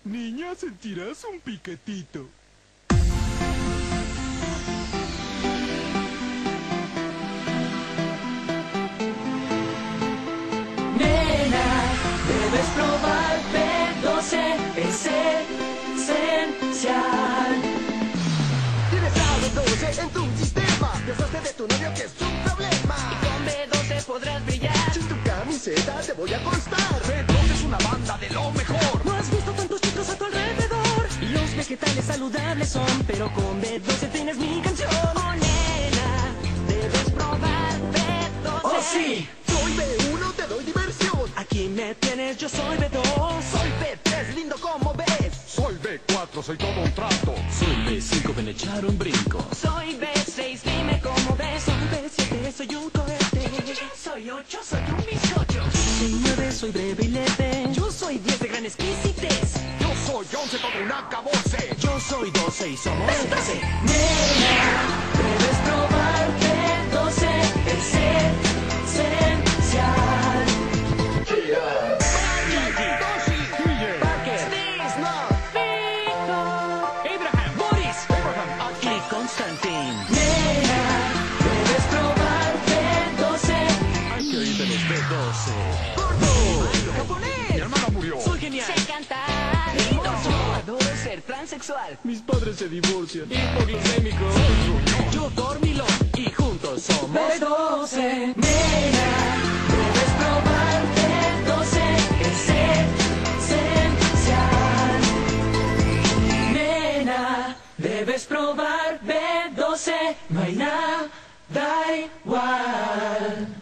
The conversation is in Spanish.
Niña, sentirás un piquetito. Nena, debes probar B12, es esencial. Tienes a B12 en tu sistema. Pensaste de tu novio que es un problema. Y con B12 podrás brillar. Sin tu camiseta te voy a costar. B12 es una banda de lo mejor. No has visto tantos chicos a tu alrededor. Los vegetales saludables son, pero con B12 tienes mi canción. Oh, nena, debes probar B12. ¡Oh, sí! Soy B1, te doy diversión. Aquí me tienes, yo soy B2. Soy B3, lindo como ves. Soy B4, soy todo un trato. Soy B5, ven a echar un brinco. Soy B6, dime cómo ves. Soy B7, soy un cohete. Soy 8, soy un bizcocho. Soy 9, soy breve y leve. Yo soy 10 de gran exquisitez. Yo soy 11, todo un acabose. Yo soy 12 y somos 12. Nena, debes probar B12, es esencial. Parker, Sneeze, Fico, Abraham, Boris aquí. y Constantin. Nena, debes probar B12. Hay que oír de los B12. ¡Gordo! Mi ¡Japonés! hermana murió. Soy genial. Sé cantar. Hermoso. Adoro ser transexual. Mis padres se divorcian. Hipoglucémico. Yo dormilón y juntos somos B12. Nena, debes probar B12, es esencial. Nena, debes probar B12, no hay nada igual.